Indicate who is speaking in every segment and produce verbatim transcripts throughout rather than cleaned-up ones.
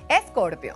Speaker 1: Escorpio.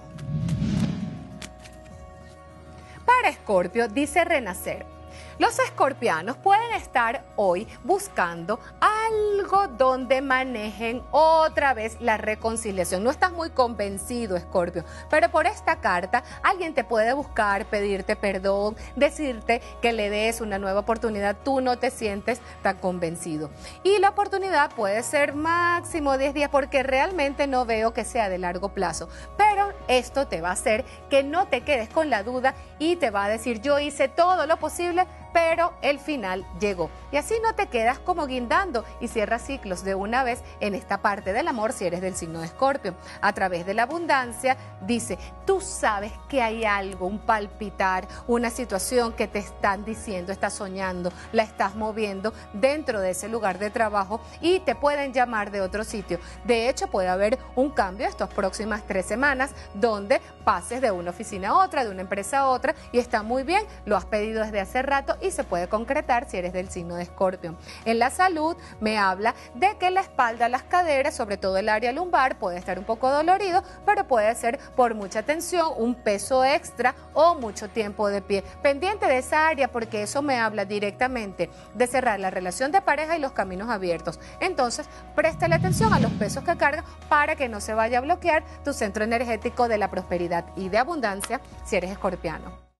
Speaker 1: Para Escorpio dice renacer. Los escorpianos pueden estar hoy buscando algo donde manejen otra vez la reconciliación. No estás muy convencido, Escorpio, pero por esta carta alguien te puede buscar, pedirte perdón, decirte que le des una nueva oportunidad. Tú no te sientes tan convencido. Y la oportunidad puede ser máximo diez días porque realmente no veo que sea de largo plazo. Pero esto te va a hacer que no te quedes con la duda y te va a decir, yo hice todo lo posible, pero el final llegó. Y así no te quedas como guindando y cierras ciclos de una vez en esta parte del amor si eres del signo de Escorpio. A través de la abundancia, dice, tú sabes que hay algo, un palpitar, una situación que te están diciendo, estás soñando, la estás moviendo dentro de ese lugar de trabajo y te pueden llamar de otro sitio. De hecho, puede haber un cambio estas próximas tres semanas donde pases de una oficina a otra, de una empresa a otra y está muy bien, lo has pedido desde hace rato y se puede concretar si eres del signo de Escorpio. En la salud me habla de que la espalda, las caderas, sobre todo el área lumbar, puede estar un poco dolorido, pero puede ser por mucha tensión, un peso extra o mucho tiempo de pie. Pendiente de esa área porque eso me habla directamente de cerrar la relación de pareja y los caminos abiertos. Entonces, préstale atención a los pesos que cargan para que no se vaya a bloquear tu centro energético de la prosperidad y de abundancia si eres escorpiano.